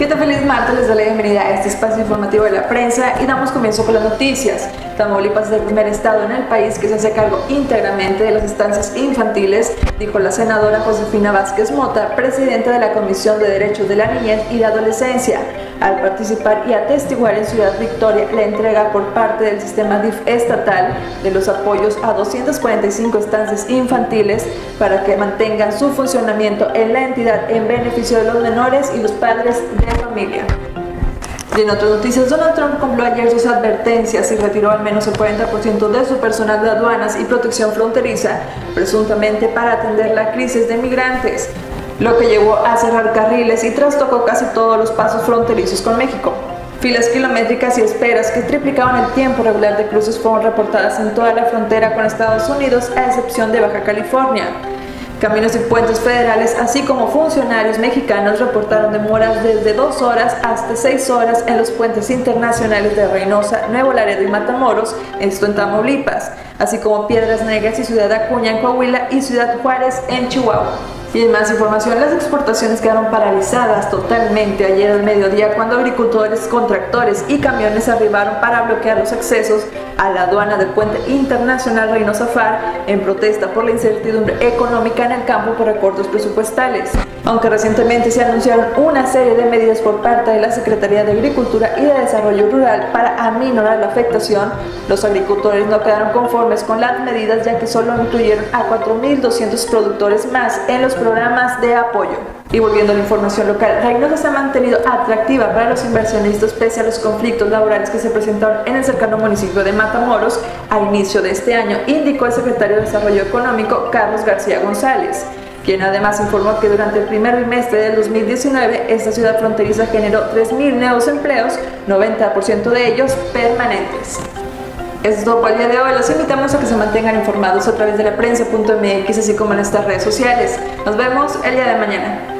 ¿Qué tal? Feliz martes, les doy la bienvenida a este espacio informativo de la prensa y damos comienzo con las noticias. Tamaulipas es el primer estado en el país que se hace cargo íntegramente de las estancias infantiles, dijo la senadora Josefina Vázquez Mota, presidenta de la Comisión de Derechos de la Niñez y la Adolescencia, al participar y atestiguar en Ciudad Victoria la entrega por parte del sistema DIF estatal de los apoyos a 245 estancias infantiles para que mantengan su funcionamiento en la entidad en beneficio de los menores y los padres de familia. Y en otras noticias, Donald Trump cumplió ayer sus advertencias y retiró al menos el 40% de su personal de aduanas y protección fronteriza, presuntamente para atender la crisis de migrantes, lo que llevó a cerrar carriles y trastocó casi todos los pasos fronterizos con México. Filas kilométricas y esperas que triplicaban el tiempo regular de cruces fueron reportadas en toda la frontera con Estados Unidos, a excepción de Baja California. Caminos y puentes federales, así como funcionarios mexicanos, reportaron demoras desde 2 horas hasta 6 horas en los puentes internacionales de Reynosa, Nuevo Laredo y Matamoros, esto en Tamaulipas, así como Piedras Negras y Ciudad Acuña en Coahuila y Ciudad Juárez en Chihuahua. Y en más información, las exportaciones quedaron paralizadas totalmente ayer al mediodía cuando agricultores, contractores y camiones arribaron para bloquear los accesos a la aduana del puente internacional Reynosa-Far en protesta por la incertidumbre económica en el campo por recortes presupuestales. Aunque recientemente se anunciaron una serie de medidas por parte de la Secretaría de Agricultura y de Desarrollo Rural para aminorar la afectación, los agricultores no quedaron conformes con las medidas, ya que solo incluyeron a 4.200 productores más en los programas de apoyo. Y volviendo a la información local, Reynosa se ha mantenido atractiva para los inversionistas pese a los conflictos laborales que se presentaron en el cercano municipio de Matamoros a inicio de este año, indicó el secretario de Desarrollo Económico, Carlos García González, quien además informó que durante el primer trimestre del 2019 esta ciudad fronteriza generó 3.000 nuevos empleos, 90% de ellos permanentes. Eso es todo por el día de hoy. Los invitamos a que se mantengan informados a través de laprensa.mx, así como en nuestras redes sociales. Nos vemos el día de mañana.